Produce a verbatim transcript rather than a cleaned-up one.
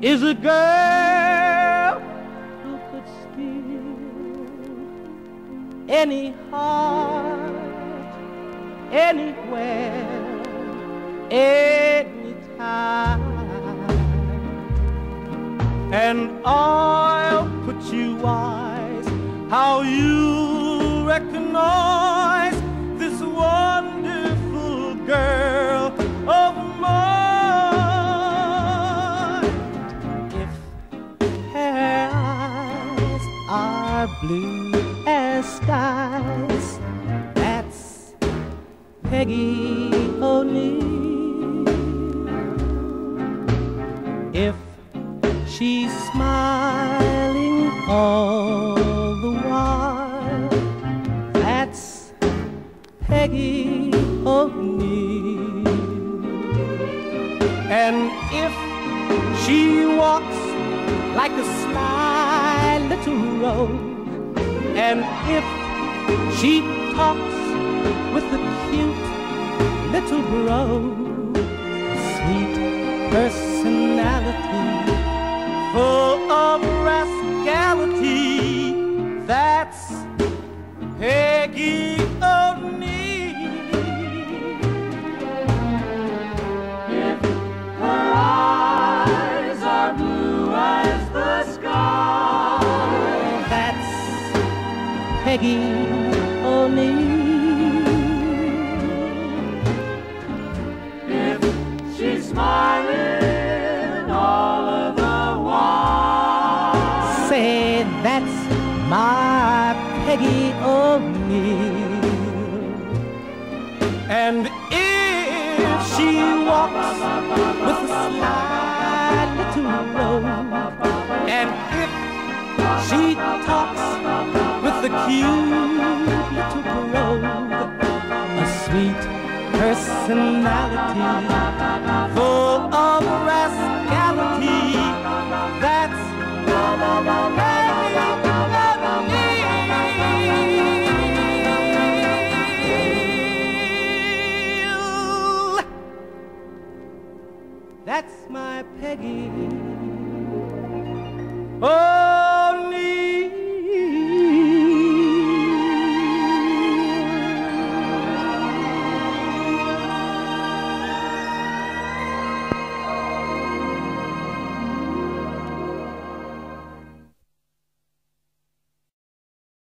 is a girl who could steal any heart, anywhere, anytime. And I'll put you wise how you recognize this wonderful girl of mine. If her eyes are blue as skies, that's Peggy O'Neill. If she's smiling all the while, that's Peggy O'Neill. And if she walks like a sly little rose, and if she talks with a cute little brogue, sweet personality, full of rascality, that's Peggy O'Neill. If her eyes are blue as the sky, that's Peggy O'Neill. If she's smiling all of the while, say that's my Peggy O'Neill. And if she walks with a sly little rogue, and if she talks with a cute little brogue, a sweet personality, full of rascality, that's That's my Peggy. Oh.